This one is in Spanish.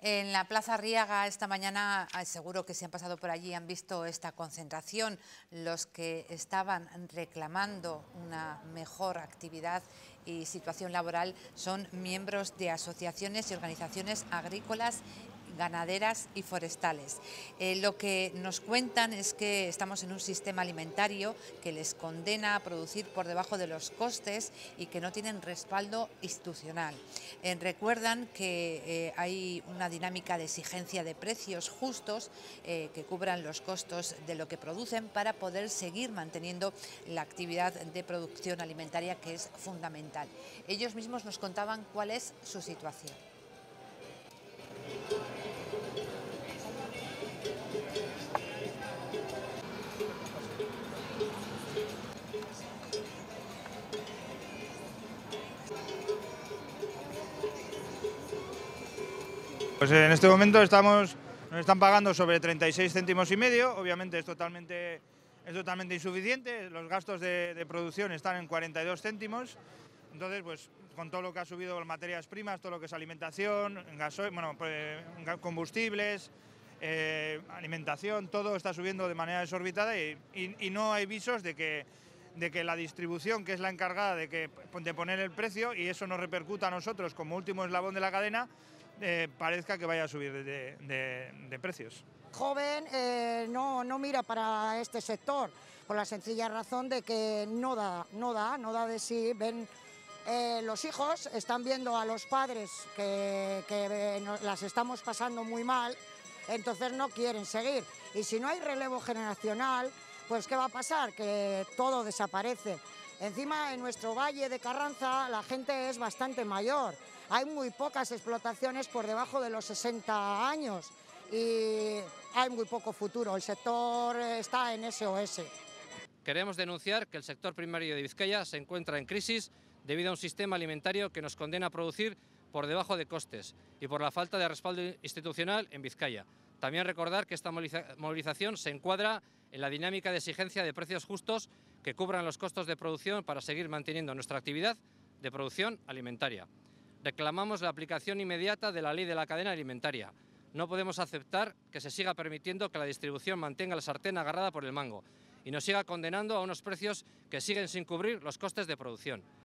En la Plaza Arriaga esta mañana, seguro que se han pasado por allí, han visto esta concentración. Los que estaban reclamando una mejor actividad y situación laboral son miembros de asociaciones y organizaciones agrícolas, ganaderas y forestales. Lo que nos cuentan es que estamos en un sistema alimentario que les condena a producir por debajo de los costes y que no tienen respaldo institucional. Recuerdan que hay una dinámica de exigencia de precios justos que cubran los costos de lo que producen para poder seguir manteniendo la actividad de producción alimentaria, que es fundamental. Ellos mismos nos contaban cuál es su situación. Pues en este momento nos están pagando sobre 36 céntimos y medio, obviamente es totalmente insuficiente, los gastos de producción están en 42 céntimos, entonces pues con todo lo que ha subido las materias primas, todo lo que es alimentación, combustibles, alimentación, todo está subiendo de manera desorbitada y no hay visos de que la distribución, que es la encargada de poner el precio, y eso nos repercuta a nosotros como último eslabón de la cadena, parezca que vaya a subir de precios. Joven no mira para este sector, por la sencilla razón de que no da de sí. Ven, los hijos están viendo a los padres que las estamos pasando muy mal, entonces no quieren seguir. Y si no hay relevo generacional, pues ¿qué va a pasar? Que todo desaparece. Encima, en nuestro valle de Carranza, la gente es bastante mayor. Hay muy pocas explotaciones por debajo de los 60 años y hay muy poco futuro. El sector está en SOS. Queremos denunciar que el sector primario de Vizcaya se encuentra en crisis debido a un sistema alimentario que nos condena a producir por debajo de costes y por la falta de respaldo institucional en Vizcaya. También recordar que esta movilización se encuadra en la dinámica de exigencia de precios justos que cubran los costos de producción para seguir manteniendo nuestra actividad de producción alimentaria. Reclamamos la aplicación inmediata de la ley de la cadena alimentaria. No podemos aceptar que se siga permitiendo que la distribución mantenga la sartén agarrada por el mango y nos siga condenando a unos precios que siguen sin cubrir los costes de producción.